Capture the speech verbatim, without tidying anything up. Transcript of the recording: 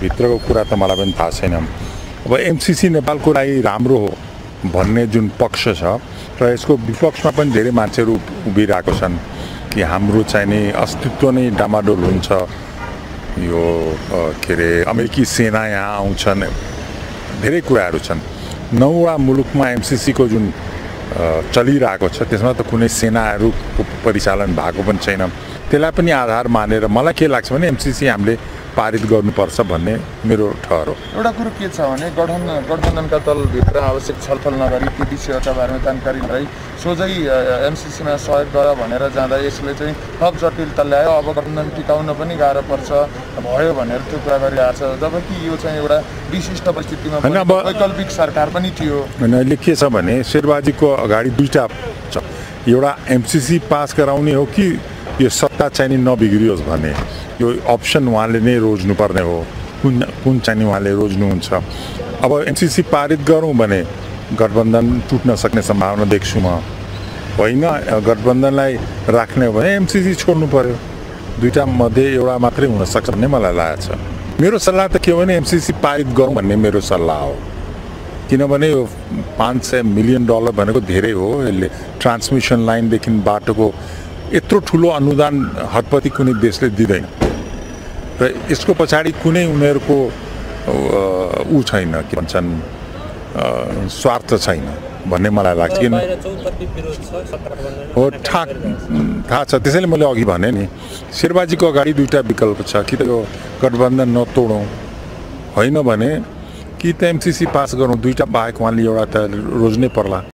भित्रको कुरा त मलाई पनि थाहा छैन। अब एमसीसी नेपालको लागि राम्रो हो भन्ने जुन पक्ष छ र यसको विपक्षमा पनि धेरै मान्छेहरू उभिरहेको छन् कि हाम्रो चाहिँ नि अस्तित्व नै डामाडोल हुन्छ, यो के अरे अमेरिकी सेना यहाँ आउँछन्, धेरै कुराहरू छन्। नौवटा मुलुकमा एमसीसीको जुन चलिरहेको छ त्यसमा त कुनै सेनाहरूको परिचालन भएको पनि छैन। त्यसलाई पनि आधार मानेर मलाई के लाग्छ भने एमसीसी हामीले पारित गर्नुपर्छ भन्ने मेरो ठहर हो। एउटा कुरो के छ भने गठन गठबन्धनका दलभित्र आवश्यक छलफल नगरी ती विषयका बारेमा जानकारी नरही सोझै एमसीसीमा सहयोग गर भनेर जाँदा यसले चाहिँ थप जटिलता ल्यायो। अब गठबन्धन टिकाउन पनि गाह्रो पर्छ भयो भनेर त्यो कुरा गरिरहेको छ, जबकि यो चाहिँ एउटा विशिष्ट परिस्थितिमा वैकल्पिक सरकार पनि थियो। होइन, अहिले के छ भने शेरबाजीको अगाडि दुईवटा छ, एउटा एमसीसी पास गराउने हो कि यो सत्ता चाहिँ नि नबिग्रियोस् भन्ने, यो अप्सन उहाँले नै रोज्नुपर्ने हो, कुन कुन चाहिँ नि उहाँले रोज्नुहुन्छ। अब एमसीसी पारित गरौँ भने गठबन्धन टुट्न सक्ने सम्भावना देख्छु म। होइन, गठबन्धनलाई राख्ने हो भने एमसीसी छोड्नु पर्यो, दुईवटा मध्ये एउटा मात्रै हुनसक्छ भन्ने मलाई लागेको छ। मेरो सल्लाह त के हो भने एमसीसी पारित गरौँ भन्ने मेरो सल्लाह हो, किनभने यो पाँच सय मिलियन डलर भनेको धेरै हो। यसले ट्रान्समिसन लाइनदेखि बाटोको यत्रो ठुलो अनुदान हतपति कुनै देशले दिँदैन र यसको पछाडि कुनै उनीहरूको ऊ छैन, के भन्छन्, स्वार्थ छैन भन्ने मलाई लाग्छ। किन हो ठा थाहा छ, त्यसैले मैले अघि भने नि शेरबाजीको अगाडि दुईवटा विकल्प छ, कि त यो गठबन्धन नतोडौँ, होइन भने कि त एमसीसी पास गरौँ। दुईवटा बाहेक उहाँले एउटा त रोज्नै पर्ला।